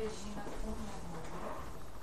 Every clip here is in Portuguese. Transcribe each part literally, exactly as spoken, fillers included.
Regina Furmanova.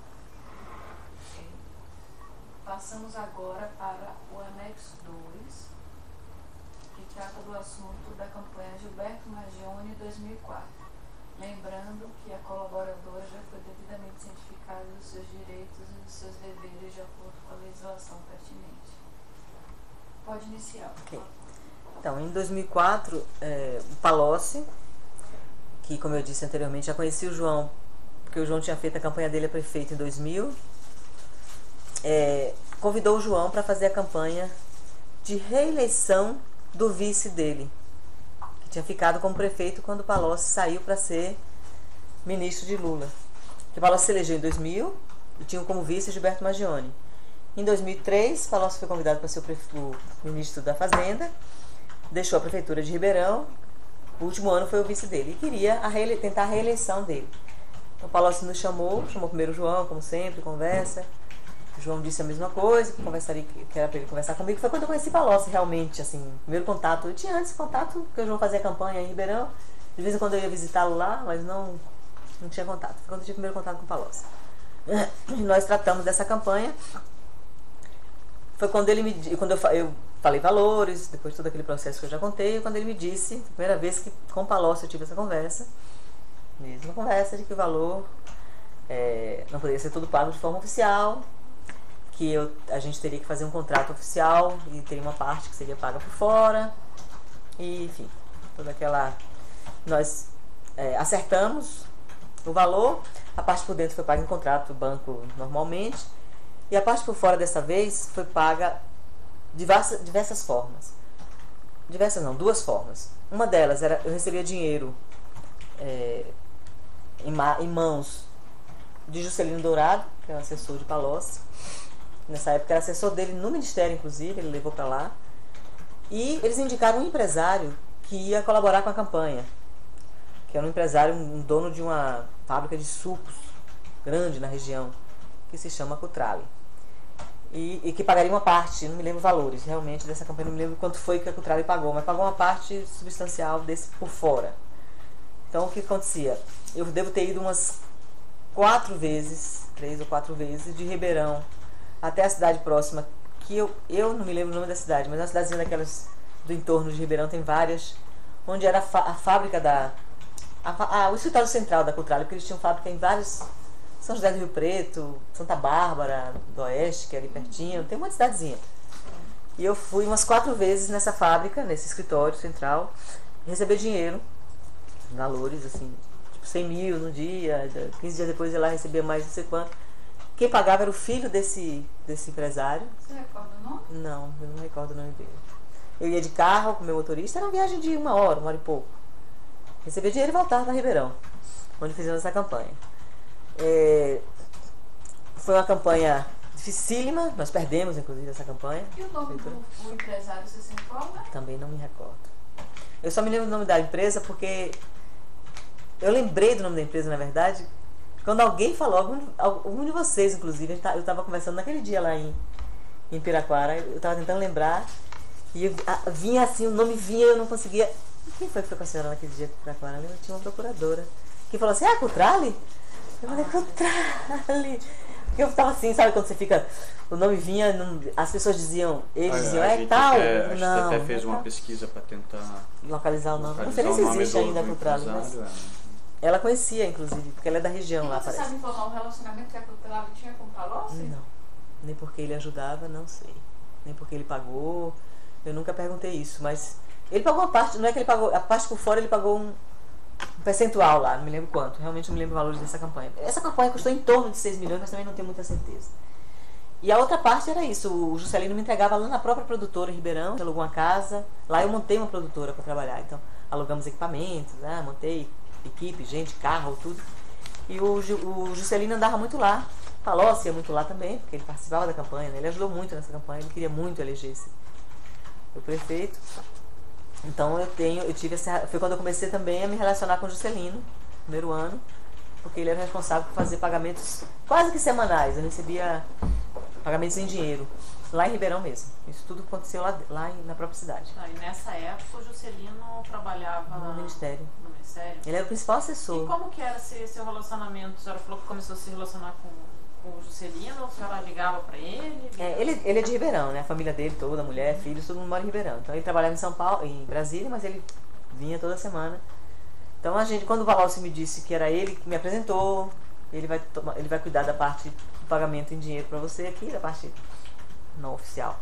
Passamos agora para o anexo dois, que trata do assunto da campanha Gilberto Magione dois mil e quatro. Lembrando que a colaboradora já foi devidamente cientificada dos seus direitos e dos seus deveres de acordo com a legislação pertinente. Pode iniciar. Okay. Então, em dois mil e quatro, é, o Palocci, que, como eu disse anteriormente, já conhecia o João, porque o João tinha feito a campanha dele a prefeito em dois mil, é, convidou o João para fazer a campanha de reeleição do vice dele, que tinha ficado como prefeito quando o Palocci saiu para ser ministro de Lula. O Palocci se elegeu em dois mil e tinha como vice Gilberto Magione. Em dois mil e três, Palocci foi convidado para ser o, o ministro da Fazenda, deixou a prefeitura de Ribeirão, o último ano foi o vice dele, e queria a reele tentar a reeleição dele. Então o Palocci nos chamou, chamou primeiro o João, como sempre, conversa. O João disse a mesma coisa, que conversaria, que era para ele conversar comigo. Foi quando eu conheci Palocci, realmente, assim, primeiro contato. Eu tinha antes contato, porque o João fazia campanha em Ribeirão. De vez em quando eu ia visitá-lo lá, mas não, não tinha contato. Foi quando eu tive o primeiro contato com o Palocci. Nós tratamos dessa campanha. Foi quando ele me quando eu, eu falei valores, depois de todo aquele processo que eu já contei, quando ele me disse, a primeira vez que com o Palocci eu tive essa conversa, mesma conversa de que o valor é, não poderia ser tudo pago de forma oficial, que eu, a gente teria que fazer um contrato oficial e teria uma parte que seria paga por fora, e enfim, toda aquela... Nós é, acertamos o valor, a parte por dentro foi paga em contrato do banco normalmente, e a parte por fora dessa vez foi paga de diversas, diversas formas. Diversas não, duas formas. Uma delas era, eu recebia dinheiro é, em, em mãos de Juscelino Dourado, que é o assessor de Palocci. Nessa época era assessor dele no Ministério, inclusive, ele levou para lá. E eles indicaram um empresário que ia colaborar com a campanha, que era um empresário, um dono de uma fábrica de sucos grande na região, que se chama Cutrale. E, e que pagaria uma parte, não me lembro valores realmente dessa campanha, não me lembro quanto foi que a Cutrale pagou, mas pagou uma parte substancial desse por fora. Então o que acontecia? Eu devo ter ido umas quatro vezes, três ou quatro vezes, de Ribeirão até a cidade próxima, que eu, eu não me lembro o nome da cidade, mas é uma cidadezinha daquelas do entorno de Ribeirão, tem várias, onde era a, a fábrica da... A, a, o escritório central da Cutrale, porque eles tinham fábrica em vários... São José do Rio Preto, Santa Bárbara do Oeste, que é ali pertinho, tem uma cidadezinha. E eu fui umas quatro vezes nessa fábrica, nesse escritório central, receber dinheiro, valores assim, tipo cem mil no dia, quinze dias depois eu lá recebia mais não sei quanto. Quem pagava era o filho desse, desse empresário. Você recorda o nome? Não, eu não recordo o nome dele. Eu ia de carro com o meu motorista, era uma viagem de uma hora, uma hora e pouco. Recebia dinheiro e voltava para Ribeirão, onde fizemos essa campanha. É, foi uma campanha dificílima, nós perdemos inclusive essa campanha. E o nome do o empresário, você se informa? Também não me recordo. Eu só me lembro do nome da empresa porque eu lembrei do nome da empresa, na verdade, quando alguém falou, algum, algum de vocês inclusive, eu estava conversando naquele dia lá em, em Piraquara, eu estava tentando lembrar e eu, a, vinha assim, o nome vinha e eu não conseguia. Quem foi que foi com a senhora naquele dia em Piraquara? Eu tinha uma procuradora que falou assim: ah, Cutrale? Eu falei, Cutrale. Porque eu tava assim, sabe quando você fica... O nome vinha, não, as pessoas diziam... Eles a, diziam, a é tal. Até, a não, gente até fez não uma tá. pesquisa para tentar... Localizar o nome. Localizar Não sei nem se existe do, ainda a do Cutrale, mas... é. Ela conhecia, inclusive, porque ela é da região E lá, você parece. sabe informar o relacionamento que a Cutrale tinha com o Palocci? Não. Nem porque ele ajudava, não sei. Nem porque ele pagou. Eu nunca perguntei isso, mas... Ele pagou uma parte, não é que ele pagou... A parte por fora ele pagou um... Um percentual lá, não me lembro quanto, realmente não me lembro os valores dessa campanha. Essa campanha custou em torno de seis milhões, mas também não tenho muita certeza. E a outra parte era isso, o Juscelino me entregava lá na própria produtora em Ribeirão, alugou uma casa, lá eu montei uma produtora para trabalhar, então alugamos equipamentos, né, montei equipe, gente, carro, tudo. E o, o Juscelino andava muito lá, Palocci ia muito lá também, porque ele participava da campanha, né, ele ajudou muito nessa campanha, ele queria muito eleger esse, o prefeito. Então eu tenho, eu tive essa, foi quando eu comecei também a me relacionar com o Juscelino, no primeiro ano, porque ele era responsável por fazer pagamentos quase que semanais. Eu recebia pagamentos em dinheiro, lá em Ribeirão mesmo. Isso tudo aconteceu lá, lá na própria cidade. Ah, e nessa época o Juscelino trabalhava no Ministério. No Ministério. Sério? Ele era o principal E assessor. como que era esse, seu relacionamento? A senhora falou que começou a se relacionar com, com o Juscelino, a senhora ligava pra ele? É, ele, ele é de Ribeirão, né? A família dele toda, mulher, filhos, todo mundo mora em Ribeirão. Então ele trabalhava em São Paulo, em Brasília, mas ele vinha toda semana. Então a gente, quando o Palocci me disse que era ele que me apresentou, ele vai, tomar, ele vai cuidar da parte do pagamento em dinheiro para você aqui, da parte não oficial.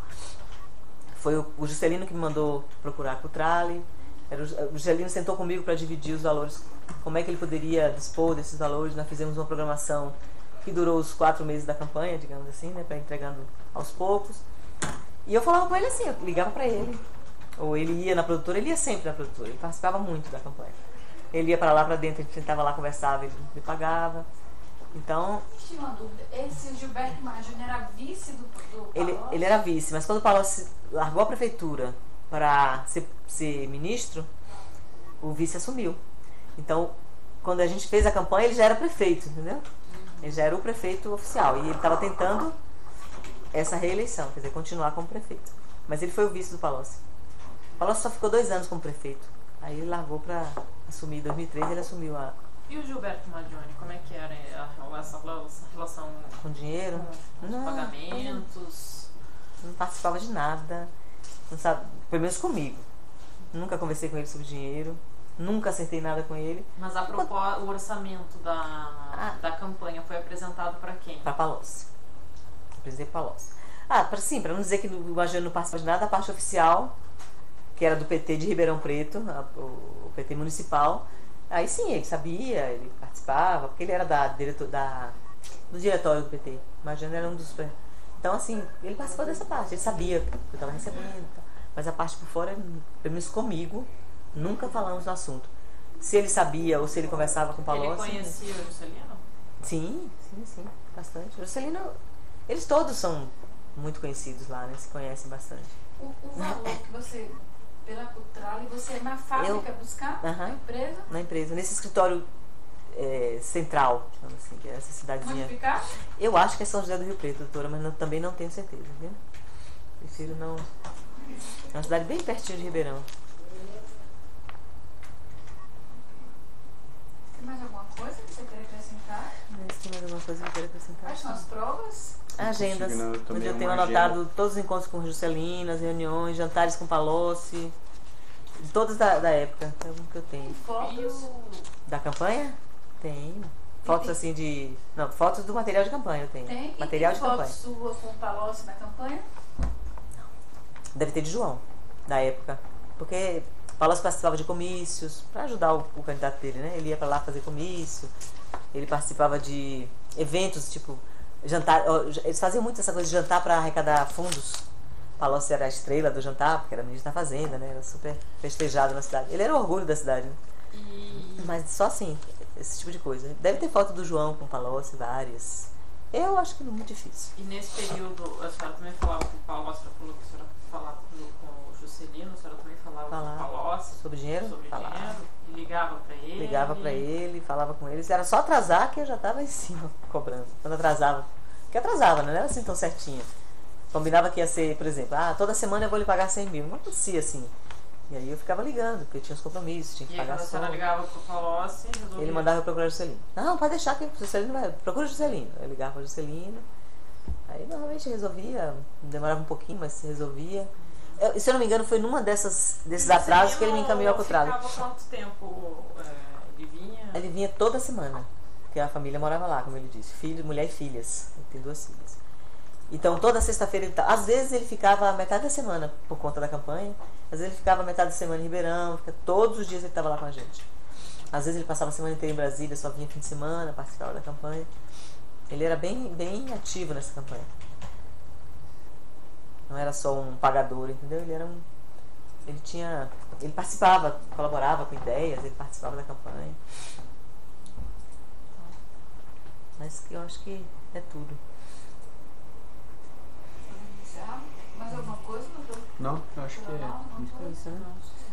Foi o, o Juscelino que me mandou procurar a Cutrale. Era o, o Juscelino sentou comigo para dividir os valores, como é que ele poderia dispor desses valores. Nós fizemos uma programação que durou os quatro meses da campanha, digamos assim, né, para entregando aos poucos. E eu falava com ele assim, eu ligava para ele. Ou ele ia na produtora, ele ia sempre na produtora, ele participava muito da campanha. Ele ia para lá, para dentro, a gente sentava lá, conversava, ele me pagava. Então... Tinha uma dúvida, esse Gilberto Maia Júnior era vice do, do ele, Palocci? ele era vice, mas quando o Palocci largou a prefeitura para ser, ser ministro, o vice assumiu. Então, quando a gente fez a campanha, ele já era prefeito, entendeu? Ele já era o prefeito oficial e ele estava tentando essa reeleição, quer dizer, continuar como prefeito. Mas ele foi o vice do Palocci. O Palocci só ficou dois anos como prefeito. Aí ele largou para assumir, em dois mil e três ele assumiu a... E o Gilberto Maggioni, como é que era a, essa relação com dinheiro? Com, com não, os pagamentos? Não participava de nada, não sabe, pelo menos comigo. Nunca conversei com ele sobre dinheiro, nunca acertei nada com ele. Mas a propósito, o orçamento da, ah, da campanha foi apresentado para quem? Para Palocci. Apresentei para Palocci. Ah, pra, sim, para não dizer que o Maggioni não participava de nada, a parte oficial, que era do P T de Ribeirão Preto, a, o, o P T municipal, aí sim, ele sabia, ele participava, porque ele era da, diretor, da, do diretório do P T. Maggioni era um dos... Então, assim, ele participou dessa parte, ele sabia que eu estava recebendo, mas a parte por fora, pelo menos comigo, nunca falamos no assunto. Se ele sabia ou se ele conversava com o Palocci... Ele conhecia o Juscelino? Sim, sim, sim, bastante. O Juscelino, eles todos são muito conhecidos lá, né? Se conhecem bastante. O, o valor que você, pela Cutrale, você ia na fábrica eu, buscar, uh-huh, na empresa? Na empresa, nesse escritório é, central, digamos assim, que é essa cidadezinha. Onde ficar? Eu acho que é São José do Rio Preto, doutora, mas não, também não tenho certeza, viu? Prefiro não... É uma cidade bem pertinho de Ribeirão. Tem mais alguma coisa que você quer acrescentar? Tem mais alguma coisa que eu quero acrescentar? Quais são as provas? Agendas, onde eu tenho anotado agenda. Todos os encontros com o Juscelino, as reuniões, jantares com Palocci, todas da, da época, é o que eu tenho. Fotos? Da campanha? Tenho. Fotos assim de... Não, fotos do material de campanha eu tenho. Tem? Material e de tem campanha. Fotos suas com o Palocci na campanha? Deve ter de João, da época. Porque Palocci participava de comícios, para ajudar o, o candidato dele, né? Ele ia para lá fazer comício, ele participava de eventos, tipo... jantar. Eles faziam muito essa coisa de jantar para arrecadar fundos. Palocci era a estrela do jantar, porque era ministro da Fazenda, né? Era super festejado na cidade. Ele era o orgulho da cidade, né? E... Mas só assim, esse tipo de coisa. Deve ter foto do João com Palocci, várias. Eu acho que não é muito difícil. E nesse período, a senhora também falava com o Palocci, a senhora falou que a senhora falava com o Juscelino, a senhora também falava Falava. com o Palocci. Sobre dinheiro? Sobre Falava. dinheiro. E ligava pra ele. Ligava pra ele, falava com eles. Era só atrasar que eu já tava em cima, cobrando. Quando atrasava. Porque atrasava, né? Não era assim tão certinho. Combinava que ia ser, por exemplo, ah, toda semana eu vou lhe pagar cem mil. Não acontecia assim. E aí eu ficava ligando, porque eu tinha os compromissos, tinha que e aí, pagar quando a só. senhora ligava pro Palocci, resolvia. Ele mandava eu procurar o Juscelino. Não, pode deixar que o Juscelino vai. Procura o Juscelino. Eu ligava para o Juscelino. Aí normalmente resolvia, demorava um pouquinho, mas se resolvia. Eu, se eu não me engano, foi numa dessas, desses atrasos que ele me encaminhou a Cutrale. Ficava quanto tempo é, ele vinha? Ele vinha toda semana, porque a família morava lá, como ele disse. Filho, mulher e filhas. Ele tem duas filhas. Então toda sexta-feira ele tá. Às vezes ele ficava metade da semana por conta da campanha. Às vezes ele ficava metade da semana em Ribeirão. Fica, todos os dias ele estava lá com a gente. Às vezes ele passava a semana inteira em Brasília, só vinha fim de semana, participava da campanha. Ele era bem, bem ativo nessa campanha. Não era só um pagador, entendeu? Ele era um... Ele tinha... Ele participava, colaborava com ideias, ele participava da campanha. Mas eu acho que é tudo. Mais alguma coisa, doutor? Não, eu acho que é. É isso, né?